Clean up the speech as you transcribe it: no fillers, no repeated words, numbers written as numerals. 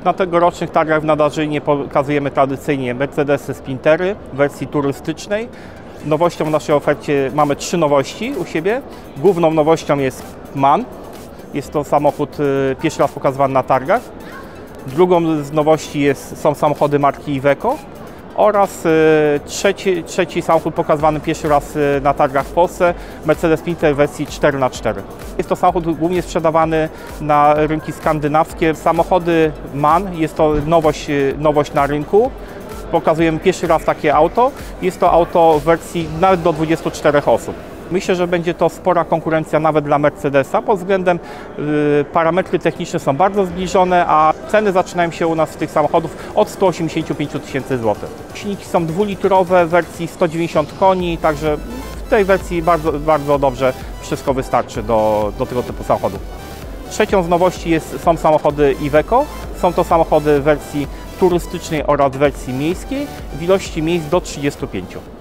Na tegorocznych targach w Nadarzynie pokazujemy tradycyjnie Mercedesy Sprintery w wersji turystycznej. Nowością w naszej ofercie mamy 3 nowości u siebie. Główną nowością jest MAN. Jest to samochód pierwszy raz pokazywany na targach. Drugą z nowości są samochody marki Iveco. Oraz trzeci samochód pokazywany pierwszy raz na targach w Polsce, Mercedes Sprinter w wersji 4x4. Jest to samochód głównie sprzedawany na rynki skandynawskie. Samochody MAN, jest to nowość na rynku. Pokazujemy pierwszy raz takie auto. Jest to auto w wersji nawet do 24 osób. Myślę, że będzie to spora konkurencja nawet dla Mercedesa. Pod względem parametry techniczne są bardzo zbliżone, a ceny zaczynają się u nas z tych samochodów od 185 000 złotych. Silniki są dwulitrowe w wersji 190 koni, także w tej wersji bardzo dobrze wszystko wystarczy do tego typu samochodów. Trzecią z nowości są samochody Iveco. Są to samochody w wersji turystycznej oraz w wersji miejskiej w ilości miejsc do 35.